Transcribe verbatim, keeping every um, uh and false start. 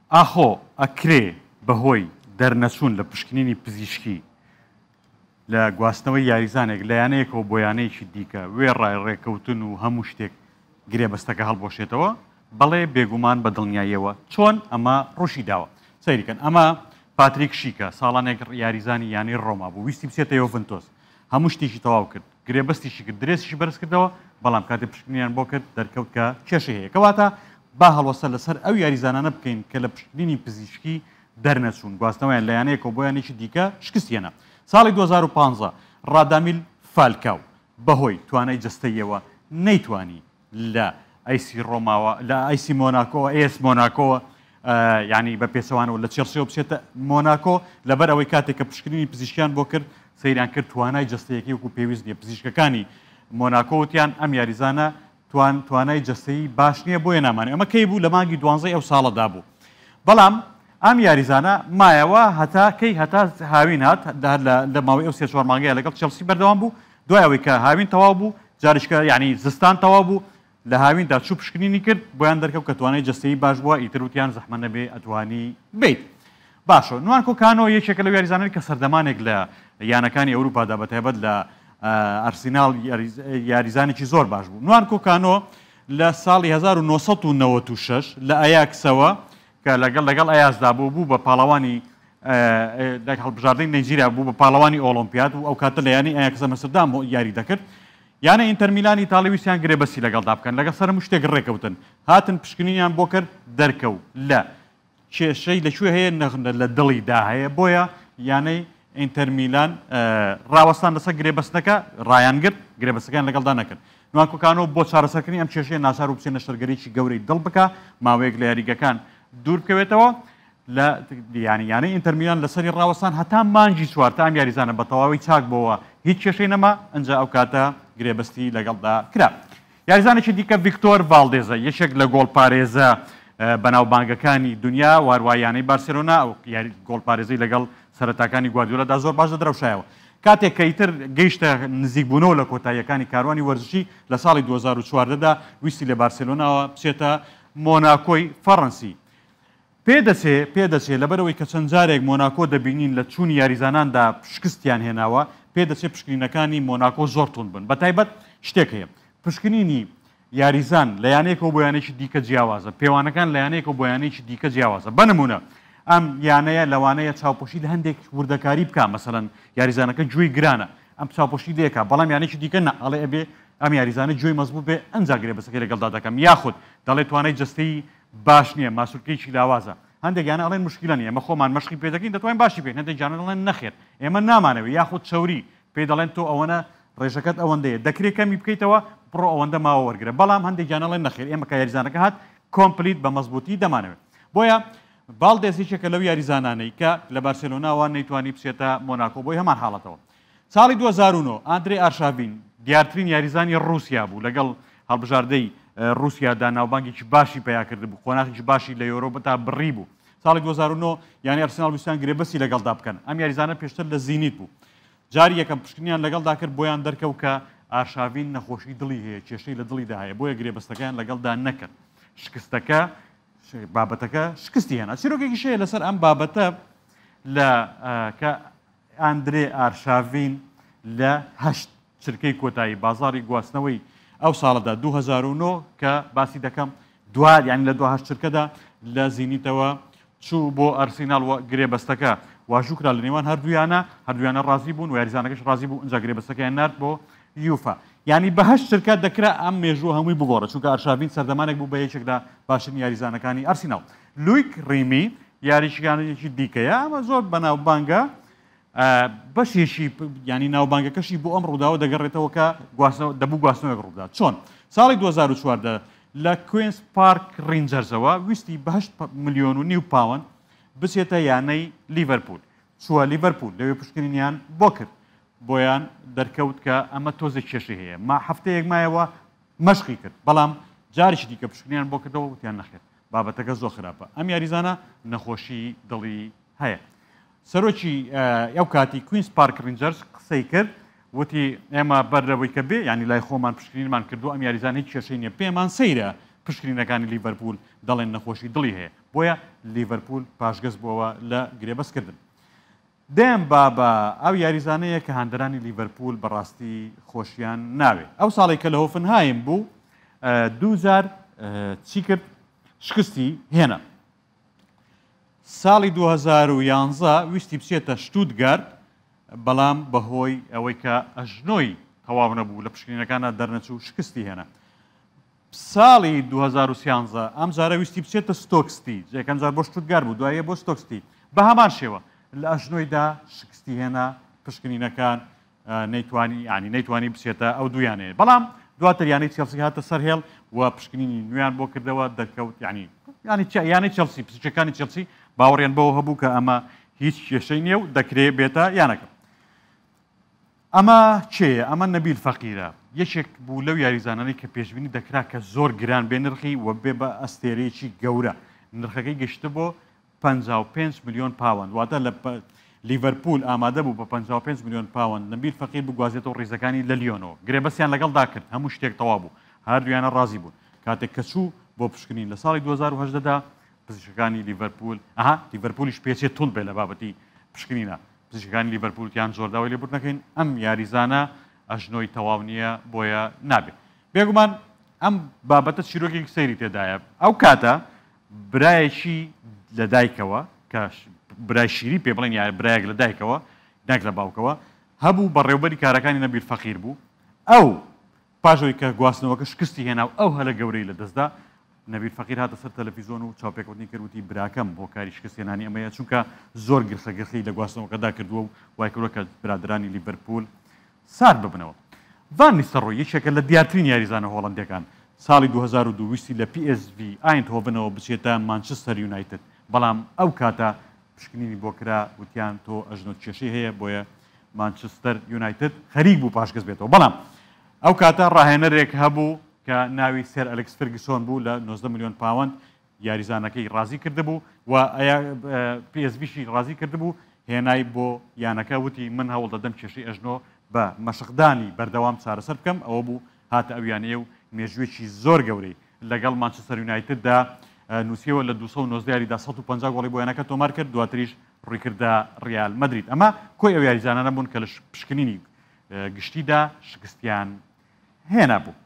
ئاخۆ ئەکرێ بەهۆی دەرنەچوون لە پشکنینی پزیشکی لە گواستنەوەی یاریزانێک لە یانەیەکەوە بۆ یانەیەکی دیکە وێڕای ڕێکەوتن و هەموو شتێک گرێبەستەکە هەڵبۆشێتەوە بەڵێ بێگومان بە دڵنیاییەوە چۆن ئەمە ڕوشی داوە سەیریکەن ئەمە پاتریک شیکە ساڵانێک یاریزانی یانی ڕۆما بوو ویستی بچێتە یۆڤنتۆس هەموو شتێکی تەواو کرد گرێبەستیشی کرد درێسیشی بەرز کردەوە بەڵام کاتێ پشکنینیان بۆ کرد دەرکەوت کە کێشە هەیە کەواتە با هەڵوەسە لەسەر ئەو یاریزانانە بکەین کە لە پشکنینی پزیشکی دەرنەچوون گواستنەوەیان لە یانەیەکەوە بۆ یانێکی دیکە شکستیانە ساڵی دوو هەزار و پانزە ڕادامیل فالکاو بەهۆی توانای جستەیەوە نەیتوانی لە ئایسی ڕۆماوە لە ئایسی مۆناکۆ ئێس مۆناکۆ یعنی بە پێچەوانەوە لە چێلسیەوە بچێتە مۆناکۆ لەبەر ئەوەی کاتێک کە پشکنینی پزیشکیان بۆ کرد سەیریان کرد توانای جستەیەکی وەکو پێویست نیە پزیشکەکانی مۆناکۆوتیان ئەم یاریزانە توان توانای جستەیی باش نییە بۆیە نامانێ ئەمە کەی بوو لە مانگی دوانزەی ئەو ساڵەدا بوو بەڵام ئەم یاریزانە مایەوە هەتا کەی هەتا هاوین هات لە ماوەی ئەو سێ چوار مانگەیە لەگەڵ چێلسی بەردەوام بوو دوای ئەوەی کە هاوین تەواو بوو جاریشکە یعنی زستان تەواو بوو لە هاویندا چوو پشکنینی کرد بۆیان دەرکەوت کە توانای جستەیی باش بووە ئیتروتیان زەحمە نەبێ ئەتوانی بیت باشە نوان کۆکانۆ یەکێکە لەو یاریزانانی کە سەردەمانێک لە یانەکانی ئەوروپادا بەتایبەت لە ئەرسیناڵ یاریزانێکی زۆر باش بوو نوان کۆکانۆ لە ساڵی هەزار و نۆسەد و نەوەت و شەش لە ئەیاکسەوە کە لەگەڵ لەگەڵ ئەیاسدا بوو بوو بە پاڵەوانی هەڵبژاردنی نەیجیریا بوو بە پاڵەوانی ئۆلۆمپیاد و ئەو کاتە لە ینی ئەیاکسە مەسەردام یاری دەکرد یانە ئینتەر میلان ئیتاڵی ویسیان گرێبەستی لەگەڵدا بکەن لەگەڵ سەر شتێک ڕێکەوتن هاتن پشکنینیان بۆ کرد دەرکەوت لە کێشەی لەکوێ هەیە لە دڵیدا هەیە بۆیە یانەی ئینتەر میلان ڕاوەستان لەسەر گرێبەستەکە ڕایانگرت گرێبەستەکان لەگەڵدا نەکرد نوان کۆکانۆ بۆ چارەسەرکردنی ئەم کێشەیە ناچار و بچێنە شەرگەرێکی گەورەی دڵ بکە ماوەیەک لە یاریگەکان دوور بکەوێتەوە لە یانی یانەی ئینتەر میلان لەسەری ڕاوەستان هەتا مانگی چوار تا ئەم یاریزانە بە تەواوی چاک بۆەوە هیچ کێشەی نەما ئەنجا ئەو کاتە گرێبەستی لەگەڵدا کرا یاریزانێکی دیکە ڤیکتۆر ڤالدێزە یەکێک لە گۆڵپارێزە بەناوبانگەکانی دنیا واروایانەی بارسێلۆنا ئەو گۆڵپارێزەی لەگەڵ سەرەتاکانی گواردیۆلادا زۆر باش دەدرەوشایەوە کاتێک کە ئیتر گەیشتە نزیکبوونەوە لە کۆتاییەکانی کاروانی وەرزشی لە ساڵی دوو هەزار و چواردەدا ویستی لە بارسێلۆناوە بچێتە مۆناکۆی فەڕەنسی پێدەچێ پێدەچێت لەبەرەوەی کە چەند جارێک مۆناکۆ دەبینین لە چوونی یاریزاناندا شکستیان هێناوە پێدەچێت پشکنینەکانی مۆناکۆ زۆر تون بن بەتایبەت شتێک هەیە پشکنینی یاریزان لە یانەیەکەوە بۆ یانێکی دیکە جیاوازە پێوانەکان لە یانەیەکەوە بۆ یانەیەکی دیکە جیاوازە بنمونە ئەم یانەیە لەوانەیە چاوپۆشی لە هەندێک وردەکاری بکە مەسەڵەن یاریزانەکە گوێی گرانە ئەم چاوپۆشی دێکە بەڵام یانێکی دیکە نە ئەڵێ ئەبێ ئەم یاریزانە گوێی مەزبوط بێ ئەنجا گرێبەستەکەی لەگەڵدا دەکەم یاخود دەڵێ توانای جستەی باش نییە ماسوولکەیەکی لاوازە هەندێک یانە ئەڵێن مشکلە نیە ئەمە خۆمان مەشقی پێ دەکەین دەتوانین باشی بێن هەندێک جانە دەڵێن نەخێر ئێمە نامانەوێت یاخود چەوری پێ دەڵێن تۆ ئەوەنە ڕێژەکەت ئەوەندەیە دەکرێت کەمی بکەیتەوە بڕۆ ئەوەندە ماوە وەرگرە بەڵام هەندێک جانەڵێن نەخێر ئێمە کە یاریزانەکە هات کۆمپلیت بە مەزبوطی دەمانەوێت بۆیە ڤالدێزێکێکە لەو یاریزانانەی کە لە بارسێلۆناوە نەیتوانی بچێتە مۆناکۆ بۆی هەمان حاڵەتەوە ساڵی دوو هەزار و نۆ ئاندرێ ئارشاڤین دیارترین یاریزانی ڕووسیا بوو لەگەڵ هەڵبژاردەی ڕووسیادا ناوبانگێکی باشی پیا کرد بوو خۆناغێکی باشی لە یۆرۆپا تا بڕی بوو ساڵی دوو هەزار و نۆ یانی ئەرسێناڵ ویستیان گرێبەستی لەگەڵدا بکەن ئەم یاریزانە پێشتر لە زینیت بوو جاری یەکەم پشکنیان لەگەڵدا کرد بۆیان دەرکەوت کە ئارشاڤین نەخۆشی دڵی هەیە کێشەی لە دڵیدا هەیە بۆیە گرێبەستەکان لەگەڵدا نەکرد شکستەکە بابەتەکە شکستی هێنا چیرۆکێکی شەیە لەسەر ئەم بابەتە لە کە ئاندرێ ئارشاڤین لە هەشت چرکەی کۆتایی بازاڕی گواستنەوەی ئەو ساڵەدا دوو هەزار و نۆ کە باسی دەکەم دوار یانی لە دو هەشت چرکەدا لە زینیتەوە چوو بۆ ئەرسیناڵ گرێبەستەکە واژووکرا لە نێوان هەردوویانە هەردوویانە ڕازی بوون و یاریزانەکەش ڕازی بوو ئەنجا گرێبەستەکەیان نارد بۆ یوفا یعنی بە هەشت چرکە دەکرا ئەم مێژووە هەمووی بگۆڕە چونکە ئارشاڤین سەردەمانێک بوو بە یەکێکدا باشترین یاریزانەکانی ئەرسیناڵ لویک ڕیمی یاریشگانێکی دیکەیە ئەمە زۆر بەناوبانگە بەشێشی ینی ناوبانگەکەشی بۆ ئەم ڕووداوە دەگەڕێتەوە کە دەبوو گواستنەوەک ڕوودا چۆن ساڵی دوو هەزار و چواردە لە کوێنس پارک ڕینجەرزەوە ویستی بە هەشت ملیۆن و نیو پاوەند بچێتە یانەی لیڤەرپول چووە لیڤەرپول لەوێ پشکنینیان بۆ کرد بۆیان دەرکەوت کە ئەمە تۆزە کێشەی هەیە ما هەفتەیەک مایەوە مەشقی کرد بەڵام جارێکی دیکە پشکنیان بۆ کردەوە وتیان نەخێت بابەتەکە زۆر خراپە ئەم یاریزانە نەخۆشی دڵی هەیە سەرۆکی ئەو کاتی کوینس پارک ڕینجەرز قسەی کرد وتی ئێمە بەرەوەی کە بێ ینی لای خۆمان پشکنینمان کردو ئەم یاریزانەی کێشەی نیە پێمان سەیرە پشکنینەکانی لیڤەرپول دەڵێن نەخۆشی دڵی هەیە بۆیە لیڤەرپول پاشگەز بووەوە لە گرێبەستکردن. دێم با بە ئەو یاریزانەیە کە هاندەرانی لیڤەرپول بەڕاستی خۆشیان ناوێ. ئەو ساڵی کە لە هۆفنهایم بوو دووزار چی کرد شکستی هێنا. ساڵی دوو هەزار و یانزە ویستی بچێتە شتوتگارت بەڵام بەهۆی ئەوەی کە ئەژنۆی تەواو نەبوو لە پشکنینەکانە دەرنەچوو شکستی هێنا. ساڵی دوو هەزار و سیانزە ئەم جارە ویستی بچێتە ستۆکستی جێکەم جار بۆ شتوتگار بوو دوایە بۆ ستۆکستی بە هەمان شێوە لە ئەژنۆیدا شکستی هێنا پشکنینەکان نەیتوانی ینی نەیتوانی بچێتە ئەو دویانەیە بەڵام دواتر یانەی چێلسی هاتە سەر هێڵ و پشکنینی نوێیان بۆ کردەوە دەرکەوت ینی ینی یانەی چێلسی پزیشکەکانی چێلسی باوەڕیان بەوە هەبوو کە ئەمە هیچ کێشەی نییە و دەکرێت بێتە یانەکە. ئەمە چێە؟ ئەمە نەبیل فەقیرە یەکێک بوو لەو یاریزانانەی کە پێشبینی دەکرا کە زۆر گران بێ نرخی و بێ بە ئەستێرەیەکی گەورە نرخەکەی گەشتە بۆ پەنجا و پێنج ملیۆن پاوەند واتە لە لیڤەرپول ئامادە بوو بە پەنجا و پێنج ملیۆن پاوەند نەبیل فەقیر بگوازێتەوە ڕێزەکانی لە لیۆنەوە گرێبەستیان لەگەڵدا کرد هەموو شتێک تەواو بوو هەردوویانە ڕازی بوون کاتێک کە چوو بۆ پشکنین لە ساڵی دوو هەزار و هەژدەدا پزیشکەکانی لیڤەرپول ئەها لیڤەرپولیش پێچێت تونند بێ لە بابەتی پشکنینە پزیشکەکانی لیڤەرپولتیان زۆرداوای لێبوور نەکەین ئەم یاریزانە ئەژنۆی تەواو نییە بۆیە نابێت. بێگومان ئەم بابەتە چیرۆکێکی سەیری تێدایە ئەو کاتە برایەکی لە دایکەوە کە برای شیری پێ بڵێن یا برایەک لە دایکەوە دایک لە باوکەوە هەبوو بەڕێوەبەری کارەکانی نەبیل فەقیر بوو ئەو پاشەوەی کە گواستنەوەکە شکستی هێنا و ئەو هەلە گەورەی لە دەستدا نەبیل فەقیر هاتە سەر تەلەڤیزۆن و چاوپێکوتنی کردوتی براکەم بۆ کاری شکستێنانی ئەمەیە چونکە زۆر گرخەگرخی لە گواستنەوەکەدا کردووە و وای کردووە کە برادرانی لیڤەرپول سارد ببنەوە. ڤان نیستەڕۆی یەکێکە لە دیارترین یاریزانە هۆڵەندەکان ساڵی دوو هەزار و دوو ویستی لە پی ئێس ڤی ئایندهۆڤنەوە بچێتە مانچستەر یونایتد بەڵام ئەو کاتە پشکنینی بۆ کرا وتیان تۆ ئەژنۆ کێشەی هەیە بۆیە مانچستەر یونایتد خەریک بوو پاشگەز بێتەوە بەڵام ئەو کاتە ڕاهێنەرێک هەبوو کە ناوی سێر ئەلێکس فێرگسۆن بوو لە نۆزدە ملیۆن پاوەند یاریزانەکەی ڕازی کردبوو و پی ئێس ڤیشی ڕازی کردبوو هێنای بۆ یانەکە وتی من هەوڵ دەدەم کێشەی ئەژنۆ بە مەشقدانی بەردەوام چارەسەر بکەم ئەوە بوو هاتە ئەویانەیە و مێژوێکی زۆر گەورەی لەگەڵ مانچستەر یونایتددا نووسیەوە لە دووسە و نۆزدە یاریدا سەد و پەنجا گۆڵی بۆ یانەکە تۆمار کرد دواتریش ڕوویکردە ڕیال مەدرید ئەمە کۆی ئەو یاریزانە نەبوون کە لە پشکنینی گشتیدا شکستیان هێنا بوو.